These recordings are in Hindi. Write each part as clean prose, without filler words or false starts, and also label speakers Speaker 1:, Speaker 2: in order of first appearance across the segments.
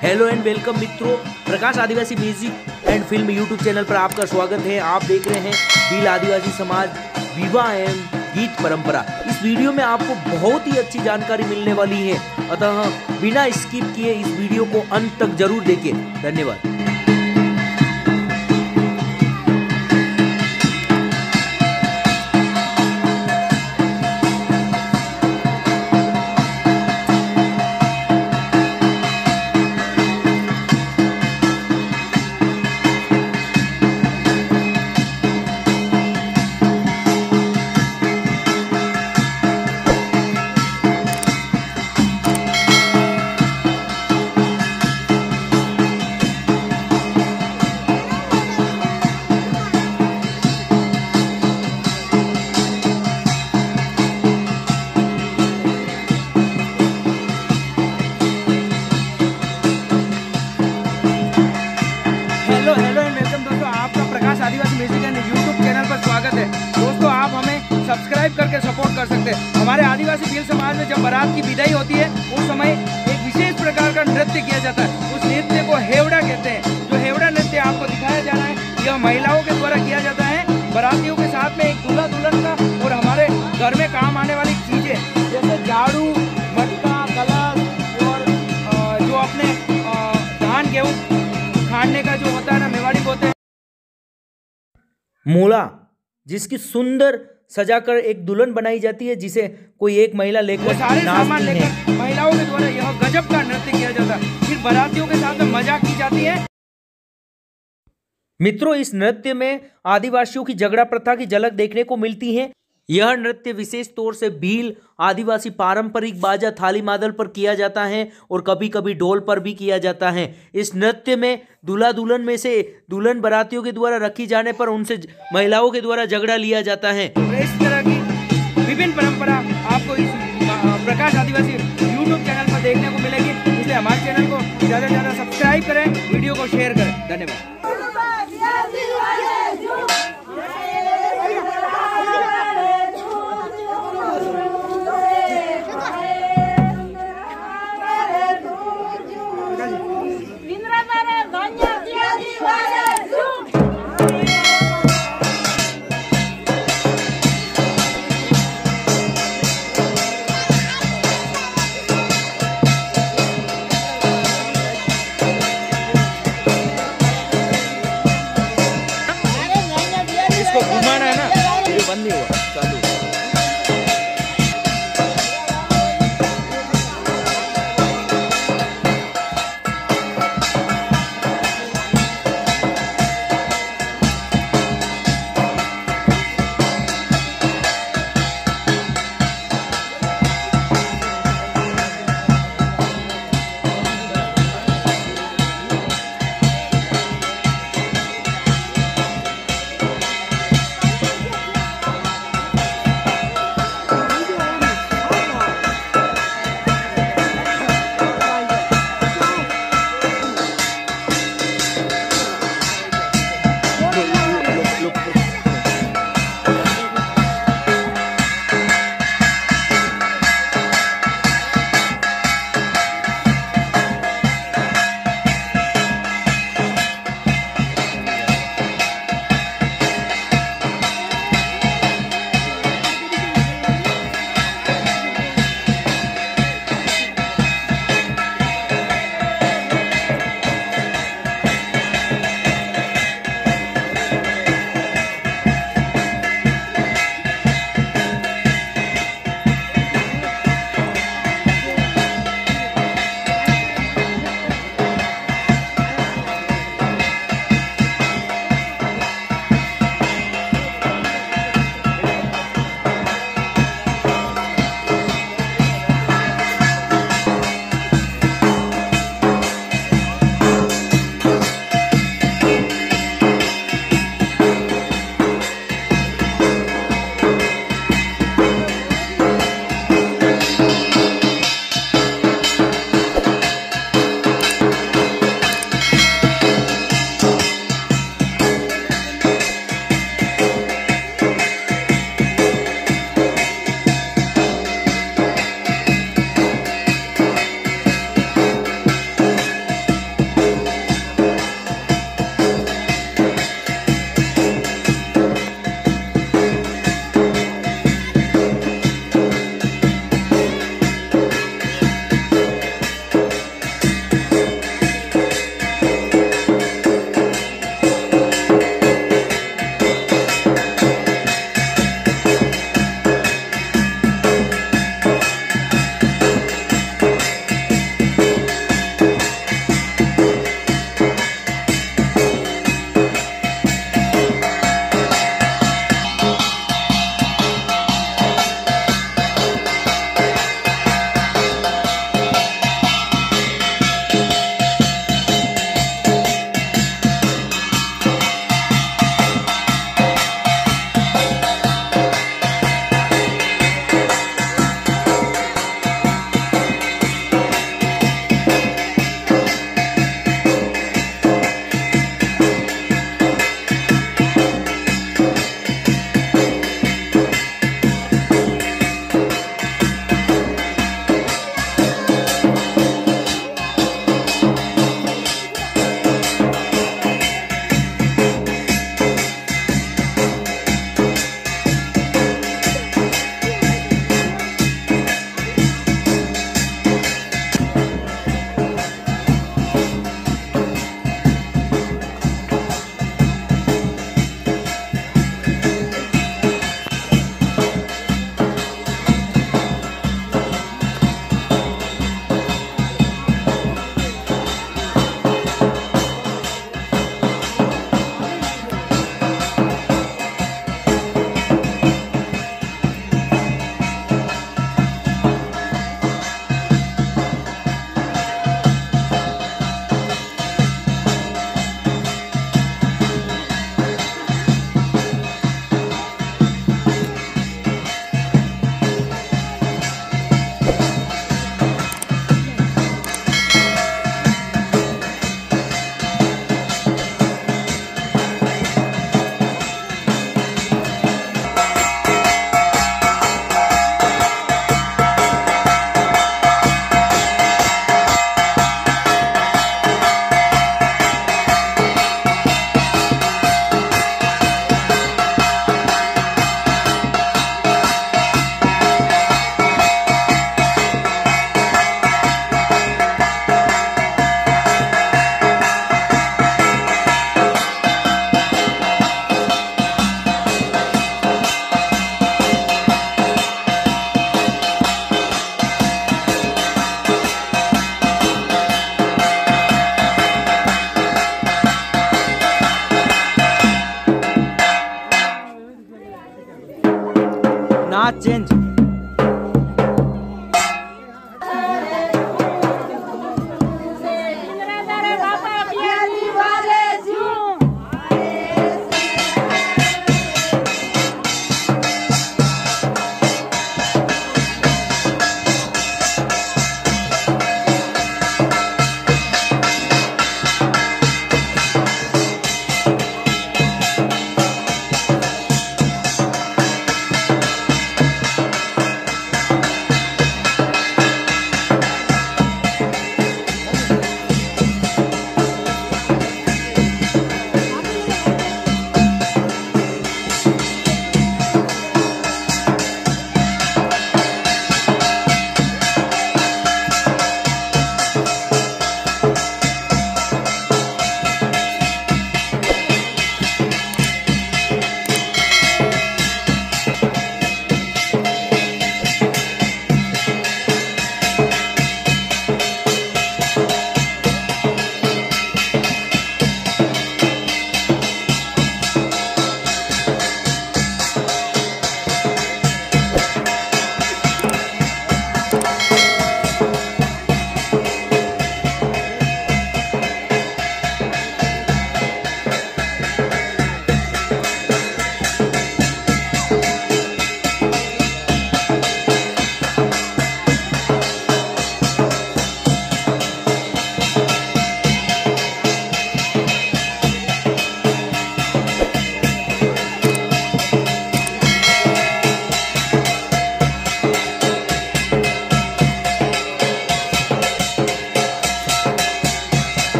Speaker 1: हेलो एंड वेलकम मित्रों, Prakash Adivasi music and film YouTube channel पर आपका स्वागत है। आप देख रहे हैं भील आदिवासी समाज विवाह एवं गीत परंपरा। इस वीडियो में आपको बहुत ही अच्छी जानकारी मिलने वाली है, अतः बिना स्किप किए इस वीडियो को अंत तक जरूर देखिए। धन्यवाद। हेलो एंड वेलकम दोस्तों, आपका Prakash Adivasi music and YouTube channel पर स्वागत है। दोस्तों, आप हमें सब्सक्राइब करके सपोर्ट कर सकते हैं। हमारे आदिवासी भील समाज में जब बारात की विदाई होती है उस समय एक विशेष प्रकार का नृत्य किया जाता है। उस नृत्य को हेवड़ा कहते हैं। जो हेवड़ा नृत्य आपको दिखाया जा रहा है, यह महिलाओं के द्वारा किया जाता है। बारातियों के साथ में एक दूल्हा दुल्हन का और हमारे घर में काम आने वाली चीजें जैसे झाड़ू, मटका, कलश और जो अपने धान गेहूँ खाने का जो होता है ना, मेवाड़ी बोलते हैं, मोला, जिसकी सुंदर सजाकर एक दुल्हन बनाई जाती है, जिसे कोई एक महिला लेकर सारे सामान लेकर महिलाओं के द्वारा यह गजब का नृत्य किया जाता है। फिर बारातियों के साथ में मजाक की जाती है। मित्रों, इस नृत्य में आदिवासियों की झगड़ा प्रथा की झलक देखने को मिलती है। यह नृत्य विशेष तौर से भील आदिवासी पारंपरिक बाजा थाली मादल पर किया जाता है और कभी कभी ढोल पर भी किया जाता है। इस नृत्य में दूल्हा दुल्हन में से दुल्हन बारातियों के द्वारा रखी जाने पर उनसे महिलाओं के द्वारा झगड़ा लिया जाता है। इस तरह की विभिन्न परंपरा आपको इस प्रकाश आदिवासी यूट्यूब चैनल पर देखने को मिलेगी। इसलिए हमारे चैनल को ज़्यादा से ज़्यादा सब्सक्राइब करें, वीडियो को शेयर करें। धन्यवाद।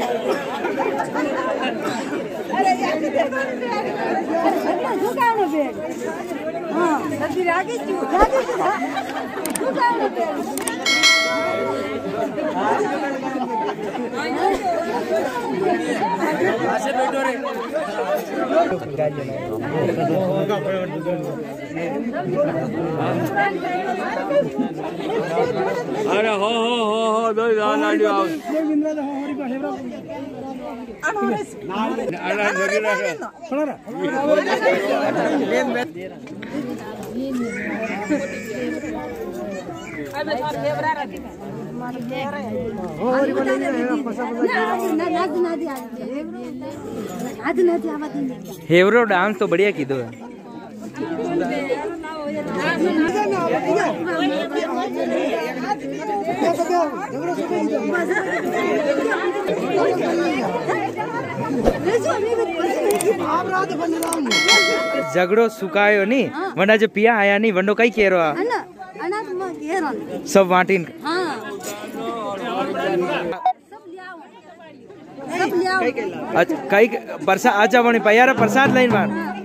Speaker 2: अरे दुकान बैग हाँ सभी रागी दुकान बैग
Speaker 1: ऐसे बैठो रे
Speaker 3: अरे हो दो लाडी आओ
Speaker 1: हेवरो डांस तो बढ़िया की दो झगड़ो सुकायो नी वना जो पिया आया नी वंडो कई केरो आ सब वाटीन कई प्रसाद अच्छा वणी पयारा प्रसाद लाइन वाण